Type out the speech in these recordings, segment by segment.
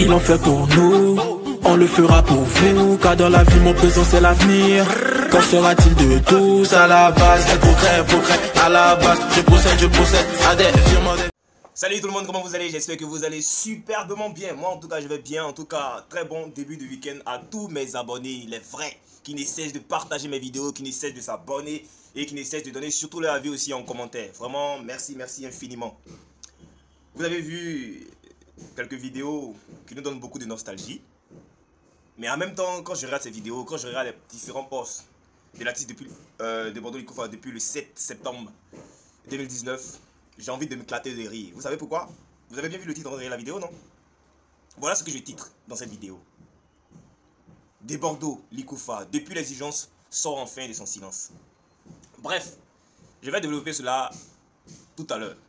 il en fait pour nous. On le fera pour vous, car dans la vie mon présent c'est l'avenir. Qu'en sera-t-il de tous? À la base, des progrès, à la base, je procède à des virements. Salut tout le monde, comment vous allez? J'espère que vous allez superbement bien. Moi en tout cas je vais bien. En tout cas très bon début de week-end à tous mes abonnés, les vrais, qui ne cessent de partager mes vidéos, qui ne cessent de s'abonner et qui ne cessent de donner surtout leur avis aussi en commentaire. Vraiment merci infiniment. Vous avez vu quelques vidéos qui nous donnent beaucoup de nostalgie. Mais en même temps, quand je regarde ces vidéos, quand je regarde les différents posts de l'artiste de Bordeaux Likoufa depuis le 7 septembre 2019, j'ai envie de m'éclater de rire. Vous savez pourquoi? Vous avez bien vu le titre de la vidéo, non? Voilà ce que je titre dans cette vidéo. De Bordeaux Likoufa, depuis l'exigence, sort enfin de son silence. Bref, je vais développer cela tout à l'heure.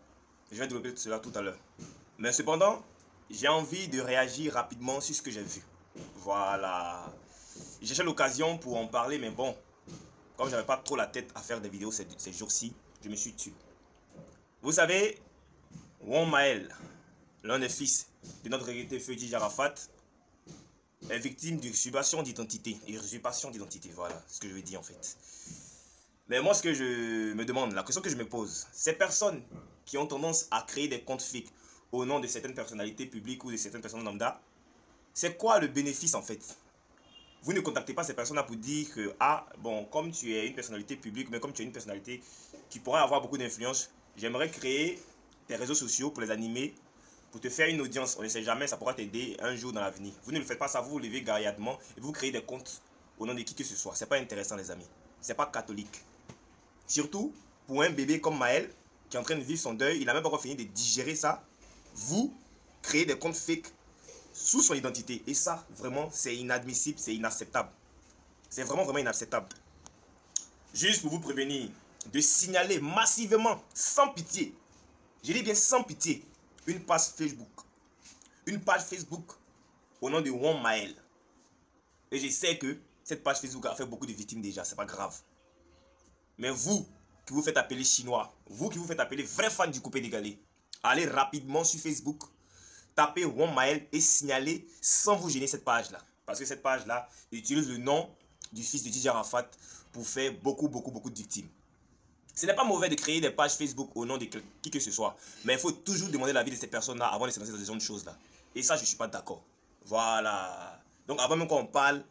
Mais cependant, j'ai envie de réagir rapidement sur ce que j'ai vu. Voilà. J'ai cherché l'occasion pour en parler, mais bon, comme j'avais pas trop la tête à faire des vidéos ces jours-ci, je me suis tué. Vous savez, Won Mael, l'un des fils de notre regretté feu Dj Arafat, est victime d'usurpation d'identité. Voilà ce que je veux dire en fait. Mais moi, ce que je me demande, la question que je me pose, ces personnes qui ont tendance à créer des comptes fake au nom de certaines personnalités publiques ou de certaines personnes lambda, c'est quoi le bénéfice en fait? Vous ne contactez pas ces personnes-là pour dire que, ah, bon, comme tu es une personnalité publique, mais comme tu es une personnalité qui pourrait avoir beaucoup d'influence, j'aimerais créer tes réseaux sociaux pour les animer, pour te faire une audience. On ne sait jamais, ça pourra t'aider un jour dans l'avenir. Vous ne le faites pas ça, vous vous levez gaillardement et vous créez des comptes au nom de qui que ce soit. C'est pas intéressant les amis, c'est pas catholique. Surtout pour un bébé comme Maël, qui est en train de vivre son deuil, il n'a même pas encore fini de digérer ça. Vous créez des comptes fake sous son identité. Et ça, vraiment, c'est inadmissible, c'est inacceptable. C'est vraiment inacceptable. Juste pour vous prévenir, de signaler massivement, sans pitié, je dis bien sans pitié, une page Facebook. Une page Facebook au nom de Won Mael. Et je sais que cette page Facebook a fait beaucoup de victimes déjà, c'est pas grave. Mais vous, qui vous faites appeler chinois, vous qui vous faites appeler vrai fan du coupé d'égalé, allez rapidement sur Facebook, tapez Won Mael et signalez sans vous gêner cette page-là. Parce que cette page-là utilise le nom du fils de Dj Arafat pour faire beaucoup de victimes. Ce n'est pas mauvais de créer des pages Facebook au nom de qui que ce soit. Mais il faut toujours demander l'avis de ces personnes-là avant de se lancer dans ce genre de choses-là. Et ça, je ne suis pas d'accord. Voilà. Donc avant même qu'on parle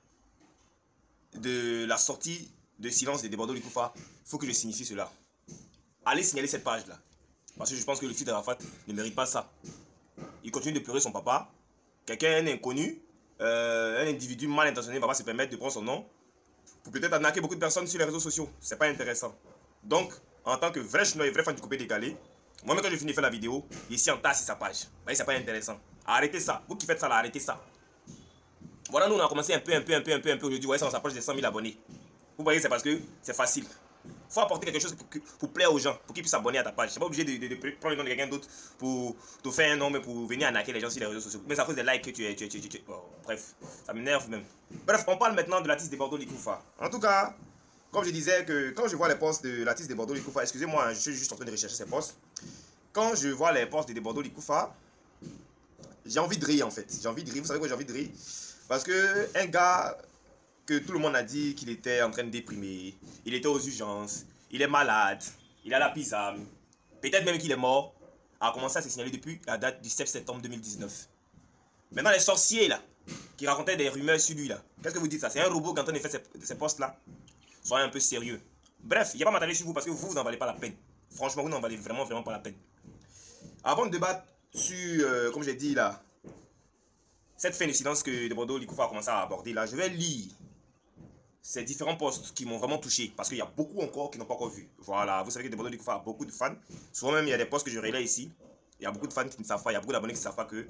de la sortie de silence de Bordeaux Likoufa, il faut que je signifie cela. Allez signaler cette page-là. Parce que je pense que le fils d'Arafat ne mérite pas ça. Il continue de pleurer son papa. Quelqu'un, un inconnu, un individu mal intentionné va pas se permettre de prendre son nom pour peut-être arnaquer beaucoup de personnes sur les réseaux sociaux. C'est pas intéressant. Donc, en tant que vrai chinois et vrai fan du coupé décalé, moi-même quand je finis de faire la vidéo, ici en tasse sur sa page. Bah, c'est pas intéressant. Arrêtez ça. Vous qui faites ça là, arrêtez ça. Voilà, nous on a commencé un peu aujourd'hui. Ouais, ça on s'approche des 100 000 abonnés. Vous voyez, c'est parce que c'est facile. Il faut apporter quelque chose pour plaire aux gens, pour qu'ils puissent s'abonner à ta page. Je suis pas obligé de prendre le nom de quelqu'un d'autre pour te faire un nom, mais pour venir arnaquer les gens sur les réseaux sociaux. Mais c'est à cause des likes que tu es. Oh, bref, ça m'énerve même. Bref, on parle maintenant de l'artiste de Bordeaux Likoufa. En tout cas, comme je disais, que quand je vois les posts de l'artiste de Bordeaux Likoufa, excusez-moi, je suis juste en train de rechercher ces posts. Quand je vois les posts de Bordeaux Likoufa, j'ai envie de rire en fait. J'ai envie de rire. Vous savez quoi, j'ai envie de rire? Parce que un gars que tout le monde a dit qu'il était en train de déprimer, il était aux urgences, il est malade, il a la pisame, peut-être même qu'il est mort, a commencé à se signaler depuis la date du 7 septembre 2019. Maintenant les sorciers là, qui racontaient des rumeurs sur lui là, qu'est-ce que vous dites ça? C'est un robot qui est en train de faire ces posts là? Soyez un peu sérieux. Bref, il n'y a pas m'attarder sur vous parce que vous n'en valez pas la peine. Franchement, vous n'en valez vraiment pas la peine. Avant de débattre sur, comme j'ai dit là, cette fin de silence que de Bordeaux Likoufa a commencé à aborder là, je vais lire ces différents posts qui m'ont vraiment touché parce qu'il y a beaucoup encore qui n'ont pas encore vu. Voilà, vous savez que de Bordeaux Likoufa a beaucoup de fans. Souvent même, il y a des posts que je relaie ici. Il y a beaucoup de fans qui ne savent pas, il y a beaucoup d'abonnés qui ne savent pas que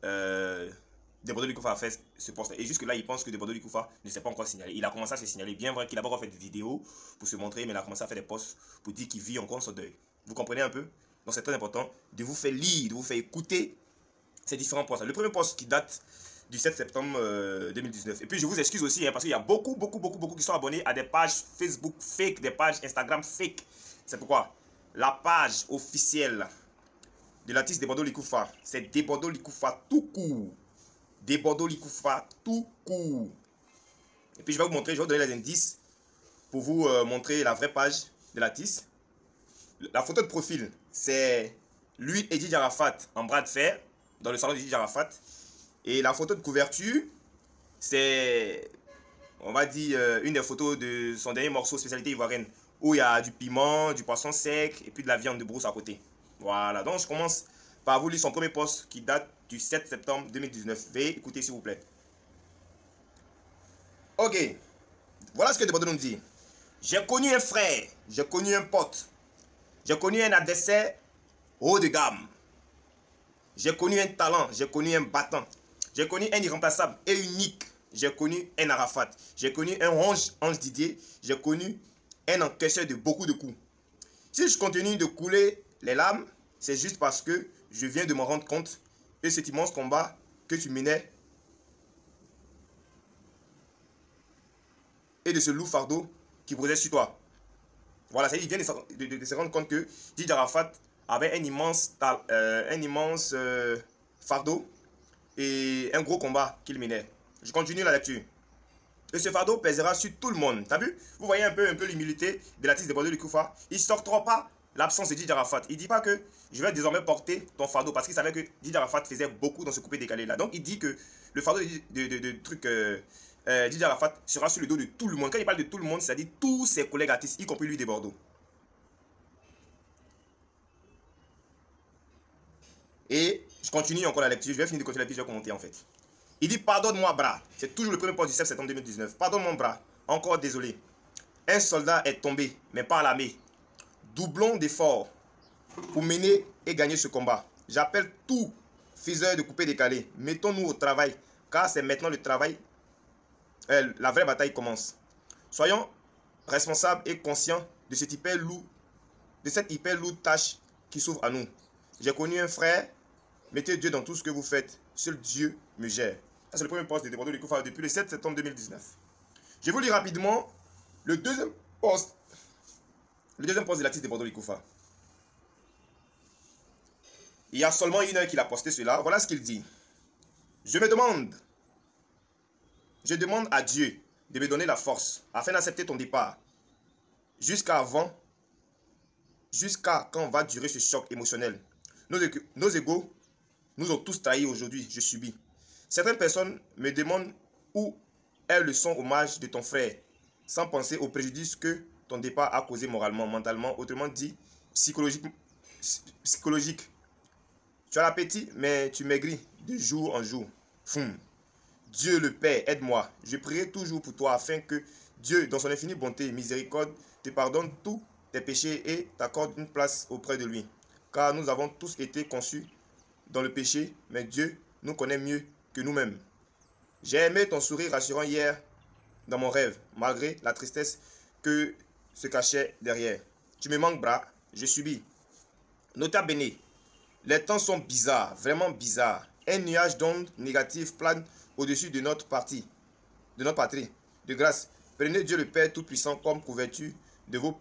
de Bordeaux Likoufa a fait ce post. Et jusque là, ils pensent que de Bordeaux Likoufa ne s'est pas encore signalé. Il a commencé à se signaler. Bien vrai qu'il n'a pas encore fait de vidéos pour se montrer, mais il a commencé à faire des posts pour dire qu'il vit encore son deuil. Vous comprenez un peu? Donc c'est très important de vous faire lire, de vous faire écouter ces différents posts. Le premier post qui date du 7 septembre 2019. Et puis je vous excuse aussi parce qu'il y a beaucoup qui sont abonnés à des pages Facebook fake, des pages Instagram fake. C'est pourquoi la page officielle de l'artiste de Bordeaux Likoufa, c'est de Bordeaux Likoufa tout court. de Bordeaux Likoufa tout court. Et puis je vais vous montrer, je vais vous donner les indices pour vous montrer la vraie page de l'artiste. La photo de profil, c'est lui et Didier Arafat en bras de fer dans le salon de Didier Arafat. Et la photo de couverture, c'est, on va dire, une des photos de son dernier morceau spécialité ivoirienne, où il y a du piment, du poisson sec et puis de la viande de brousse à côté. Voilà, donc je commence par vous lire son premier post qui date du 7 septembre 2019. Veuillez écouter s'il vous plaît. Ok, voilà ce que Bordeaux nous dit. J'ai connu un frère, j'ai connu un pote, j'ai connu un adversaire haut de gamme. J'ai connu un talent, j'ai connu un battant. J'ai connu un irremplaçable et unique. J'ai connu un Arafat. J'ai connu un Ange Didier. J'ai connu un encaisseur de beaucoup de coups. Si je continue de couler les larmes, c'est juste parce que je viens de me rendre compte que cet immense combat que tu menais et de ce lourd fardeau qui posait sur toi. Voilà, il vient de se rendre compte que Didier Arafat avait un immense fardeau et un gros combat qu'il menait. Je continue la lecture. Et ce fardeau pèsera sur tout le monde. T'as vu? Vous voyez un peu l'humilité de l'artiste de Bordeaux Likoufa. Il ne sortira pas l'absence de Didier Arafat. Il ne dit pas que je vais désormais porter ton fardeau parce qu'il savait que Didier Arafat faisait beaucoup dans ce coupé décalé là. Donc il dit que le fardeau Didier Arafat sera sur le dos de tout le monde. Quand il parle de tout le monde, c'est-à-dire tous ses collègues artistes, y compris lui de Bordeaux. Et je continue encore la lecture. Je vais finir de continuer la lecture, je vais commenter en fait. Il dit pardonne-moi bras. C'est toujours le premier post du 7 septembre 2019. Pardonne-moi bras. Encore désolé. Un soldat est tombé, mais pas à l'armée. Doublons d'efforts pour mener et gagner ce combat. J'appelle tous faiseurs de coupé décalé. Mettons-nous au travail, car c'est maintenant le travail. La vraie bataille commence. Soyons responsables et conscients de cette hyper lourde tâche qui s'ouvre à nous. J'ai connu un frère. Mettez Dieu dans tout ce que vous faites. Seul Dieu me gère. C'est le premier post de Bordeaux Likoufa depuis le 7 septembre 2019. Je vous lis rapidement le deuxième post. Le deuxième post de l'artiste de Bordeaux Likoufa. Il y a seulement une heure qu'il a posté cela. Voilà ce qu'il dit. Je demande à Dieu de me donner la force afin d'accepter ton départ. Jusqu'à quand va durer ce choc émotionnel. Nos égos nous ont tous trahis aujourd'hui, je subis. Certaines personnes me demandent où est le son hommage de ton frère, sans penser au préjudice que ton départ a causé moralement, mentalement, autrement dit, psychologique. Tu as l'appétit, mais tu maigris de jour en jour. Dieu le Père, aide-moi. Je prierai toujours pour toi afin que Dieu, dans son infinie bonté et miséricorde, te pardonne tous tes péchés et t'accorde une place auprès de lui. Car nous avons tous été conçus dans le péché, mais Dieu nous connaît mieux que nous-mêmes. J'ai aimé ton sourire rassurant hier dans mon rêve, malgré la tristesse que se cachait derrière. Tu me manques, bras, je subis. Nota bene, les temps sont bizarres, vraiment bizarres. Un nuage d'ondes négatives plane au-dessus de notre patrie. De grâce, prenez Dieu le Père Tout-Puissant comme couverture de vos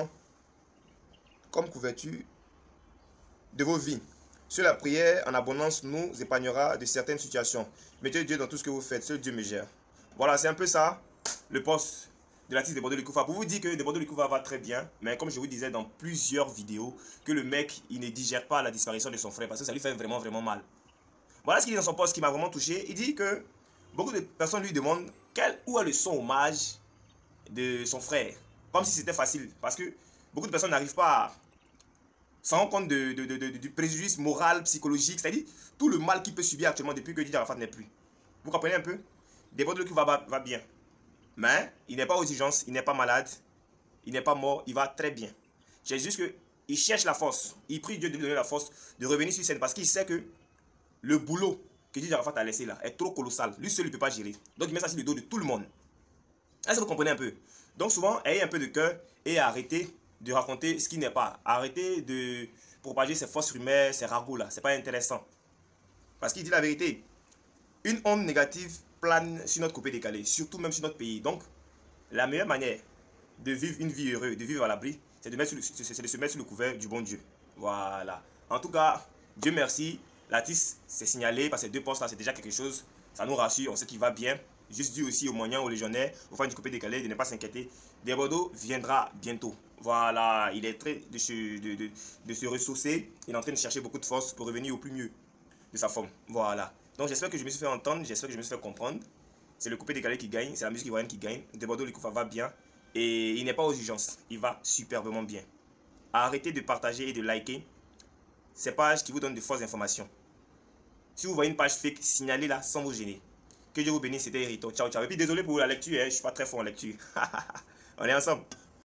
vies. Sur la prière en abondance nous épargnera de certaines situations. Mettez Dieu dans tout ce que vous faites, seul Dieu me gère. Voilà, c'est un peu ça, le post de l'artiste de Bordeaux Likoufa. Pour vous dire que de Bordeaux Likoufa va très bien, mais comme je vous disais dans plusieurs vidéos, que le mec, il ne digère pas la disparition de son frère parce que ça lui fait vraiment, vraiment mal. Voilà ce qu'il dit dans son post qui m'a vraiment touché. Il dit que beaucoup de personnes lui demandent où est le son hommage de son frère. Comme si c'était facile, parce que beaucoup de personnes n'arrivent pas à s'en rendre compte du préjudice moral, psychologique, c'est-à-dire tout le mal qu'il peut subir actuellement depuis que Didier Arafat n'est plus. Vous comprenez un peu? Des Bordeaux qui va bien. Mais il n'est pas aux urgences, il n'est pas malade, il n'est pas mort, il va très bien. C'est juste qu'il cherche la force. Il prie Dieu de lui donner la force de revenir sur scène parce qu'il sait que le boulot que Didier Arafat a laissé là est trop colossal. Lui seul, il ne peut pas gérer. Donc il met ça sur le dos de tout le monde. Est-ce que vous comprenez un peu? Donc souvent, ayez un peu de cœur et arrêtez de raconter ce qui n'est pas. Arrêtez de propager ces fausses rumeurs, ces ragots là. C'est pas intéressant. Parce qu'il dit la vérité. Une onde négative plane sur notre coupé décalé, surtout même sur notre pays. Donc, la meilleure manière de vivre une vie heureuse, de vivre à l'abri, c'est de se mettre sur le couvert du bon Dieu. Voilà. En tout cas, Dieu merci. L'artiste s'est signalé par ces deux postes là, c'est déjà quelque chose. Ça nous rassure, on sait qu'il va bien. Juste dit aussi aux moyens, aux légionnaires, aux fans du coupé décalé de ne pas s'inquiéter. Desbordeaux viendra bientôt. Voilà, il est en train de se ressourcer. Il est en train de chercher beaucoup de force pour revenir au plus mieux de sa forme. Voilà. Donc j'espère que je me suis fait entendre, j'espère que je me suis fait comprendre. C'est le coupé décalé qui gagne, c'est la musique ivoirienne qui gagne. Desbordeaux, le coup va bien. Et il n'est pas aux urgences, il va superbement bien. Arrêtez de partager et de liker ces pages qui vous donnent de fausses informations. Si vous voyez une page fake, signalez-la sans vous gêner. Que Dieu vous bénisse, c'était Hérito. Ciao, ciao. Et puis désolé pour la lecture, je ne suis pas très fort en lecture. On est ensemble.